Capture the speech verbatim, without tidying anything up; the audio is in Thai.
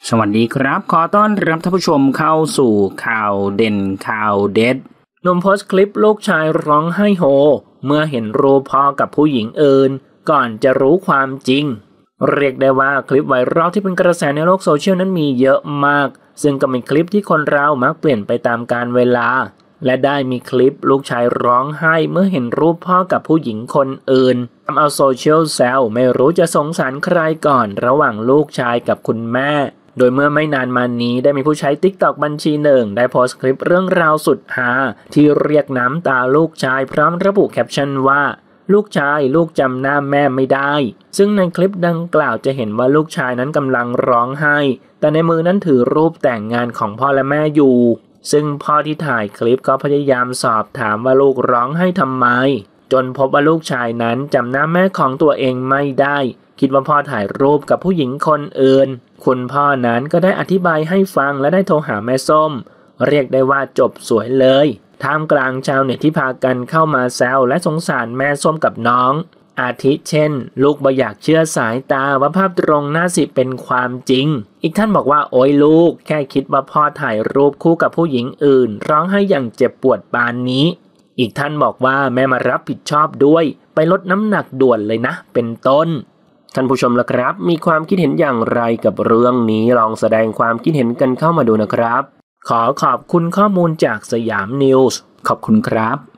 สวัสดีครับขอต้อนรับท่านผู้ชมเข้าสู่ข่าวเด่นข่าวเด็ดหนุ่มโพสต์คลิปลูกชายร้องไห้โฮเมื่อเห็นรูปพ่อกับผู้หญิงอื่นก่อนจะรู้ความจริงเรียกได้ว่าคลิปไวรัลที่เป็นกระแสในโลกโซเชียลนั้นมีเยอะมากซึ่งก็เป็นคลิปที่คนเรามักเปลี่ยนไปตามกาลเวลาและได้มีคลิปลูกชายร้องไห้เมื่อเห็นรูปพ่อกับผู้หญิงคนอื่นทำเอาโซเชียลแซวไม่รู้จะสงสารใครก่อนระหว่างลูกชายกับคุณแม่โดยเมื่อไม่นานมานี้ได้มีผู้ใช้ ติ๊กต็อก บัญชีหนึ่งได้โพสต์คลิปเรื่องราวสุดฮาที่เรียกน้ำตาลูกชายพร้อมระบุแคปชั่นว่าลูกชายลูกจำหน้าแม่ไม่ได้ซึ่งในคลิปดังกล่าวจะเห็นว่าลูกชายนั้นกำลังร้องไห้แต่ในมือนั้นถือรูปแต่งงานของพ่อและแม่อยู่ซึ่งพ่อที่ถ่ายคลิปก็พยายามสอบถามว่าลูกร้องไห้ทำไมจนพบว่าลูกชายนั้นจำหน้าแม่ของตัวเองไม่ได้คิดว่าพ่อถ่ายรูปกับผู้หญิงคนอื่นคุณพ่อนั้นก็ได้อธิบายให้ฟังและได้โทรหาแม่ส้มเรียกได้ว่าจบสวยเลยท่ามกลางชาวเน็ตที่พากันเข้ามาแซวและสงสารแม่ส้มกับน้องอาทิเช่นลูกบ่อยากเชื่อสายตาว่าภาพตรงหน้าสิเป็นความจริงอีกท่านบอกว่าโอ้ยลูกแค่คิดว่าพ่อถ่ายรูปคู่กับผู้หญิงอื่นร้องไห้อย่างเจ็บปวดปานนี้อีกท่านบอกว่าแม่มารับผิดชอบด้วยไปลดน้ำหนักด่วนเลยนะเป็นต้นท่านผู้ชมล่ะครับมีความคิดเห็นอย่างไรกับเรื่องนี้ลองแสดงความคิดเห็นกันเข้ามาดูนะครับขอขอบคุณข้อมูลจากสยามนิวส์ขอบคุณครับ